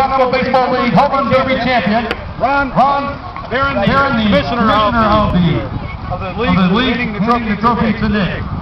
Continental Baseball League Home Run Derby champion, Ron Barron, the commissioner of the league, leading the trophy today.